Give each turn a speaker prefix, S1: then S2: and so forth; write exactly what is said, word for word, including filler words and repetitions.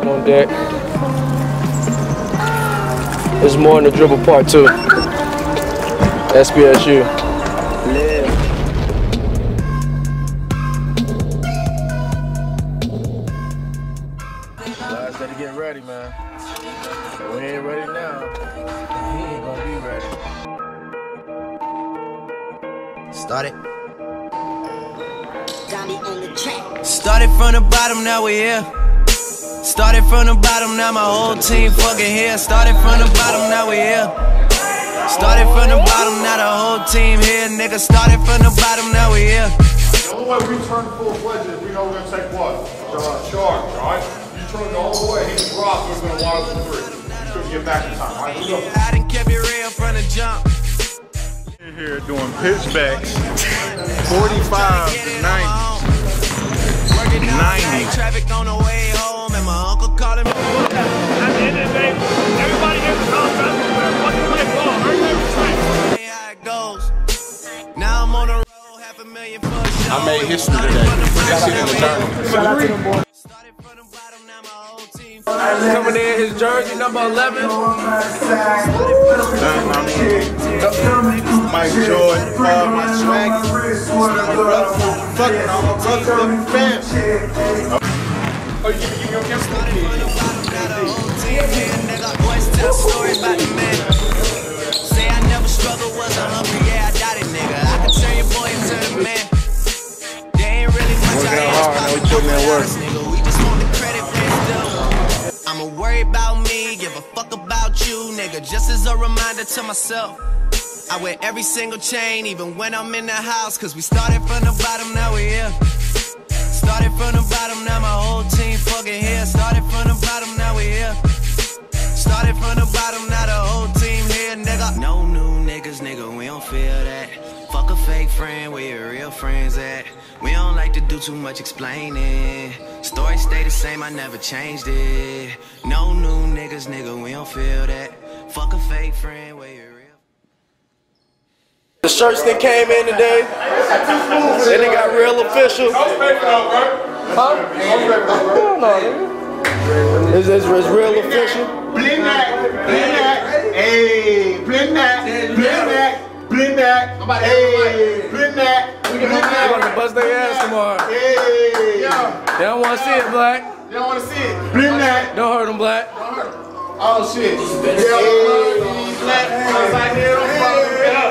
S1: on deck. There's more in the Dribble part two. S P S U.
S2: Live.
S1: Guys, gotta get ready, man. We ain't ready now. He ain't gonna be ready.
S2: Start it.
S3: Started from the bottom, now we here. Started from the bottom, now my whole team fucking here. Started from the bottom, now we here. Started from the bottom, now the whole team here. Nigga, started from the bottom, now we here.
S4: The only way we turn full-fledged is we know we're gonna take what? Uh, charge, alright? You turn all the way, hit the drop, so it's gonna wide us for three. You couldn't get back in time, alright? Let's go.
S3: I done kept it real from the jump.
S4: We're here doing pitchbacks, forty-five to ninety. ninety.
S3: Traffic on the way home, and my uncle calling me.
S5: At the end of the day, everybody here is all trying to fucking play ball. Hurry up,
S3: How it goes. Now I'm on the road, half a million for a show.
S4: I made history today. That shit in the tournament.
S1: Shout out to them boys.
S3: Started from the bottom, now my whole team.
S1: Coming in, his jersey number eleven.
S4: Mike Jordan, uh, my swaggy, my brother, fucking all my brothers, fucking fam. Oh, you give me your camera?
S3: Started from the bottom, now the whole team here. Nigga, boys tell stories about the man. Say I never struggled, wasn't hungry, yeah, I got it, nigga. I can turn your boy into the man. They ain't really much I ain't putting in work. Nigga, we just want the credit where it's due. I'ma worry about me, give a fuck about you, nigga. Just as a reminder to myself, I wear every single chain, even when I'm in the house. Cause we started from the bottom, now we here. Started from the bottom, now my whole team fucking here. Started from the bottom, now we here. Started from the bottom, now the whole team here, nigga. No new niggas, nigga, we don't feel that. Fuck a fake friend, where your real friends at? We don't like to do too much explaining. Story stay the same, I never changed it. No new niggas, nigga, we don't feel that. Fuck a fake friend, where your real.
S1: The shirts that came in today, and they got real official. Huh? Hell no, nigga. It's, it's, it's real official.
S4: Blend that, blend that, hey, blend that, blend that, blend that, hey, blend that,
S1: We about to bust their ass tomorrow.
S4: hey,
S1: They don't want to see it, Black.
S4: you don't want to see it, blend that,
S1: Don't hurt them, Black.
S4: oh shit, hey, black, I was like, here, don't fuck with me.